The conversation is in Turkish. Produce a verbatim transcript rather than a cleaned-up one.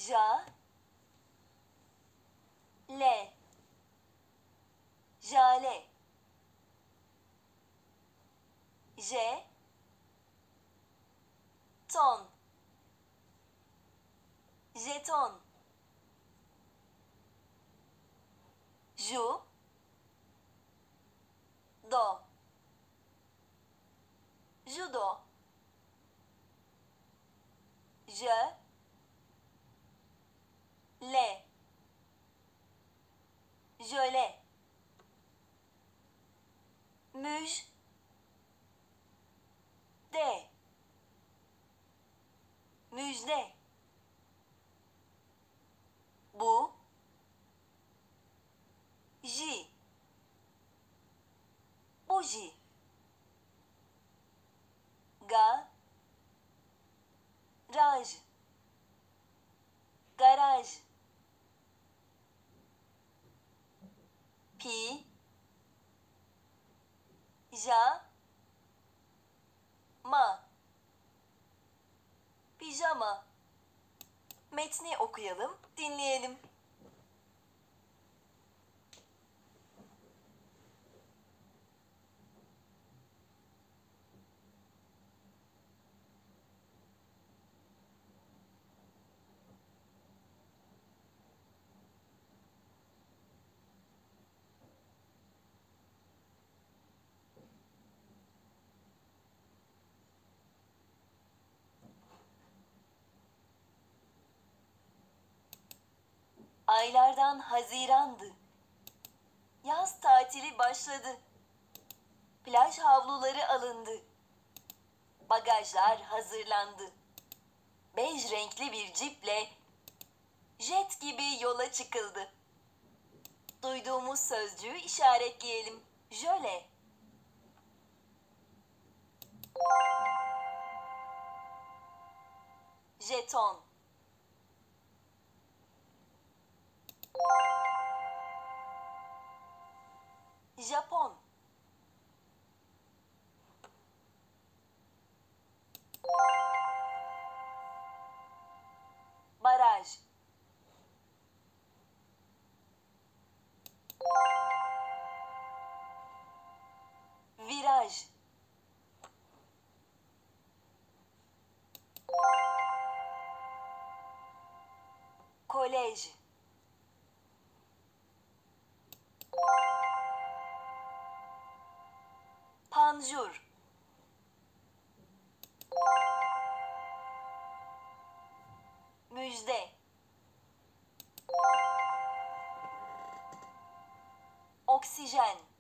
Ja, le, jale, je, ton, jeton, ju, do, judo, je, le, jöle, müj, de, müjde, bu, ji, buji, ga, raj, garaj, pi, ja, ma, pijama. Metni okuyalım, dinleyelim. Aylardan Haziran'dı. Yaz tatili başladı. Plaj havluları alındı. Bagajlar hazırlandı. Bej renkli bir ciple jet gibi yola çıkıldı. Duyduğumuz sözcüğü işaretleyelim. Jöle, jeton, Japon, baraj, viraj, kolej, panjur, müjde, oksijen,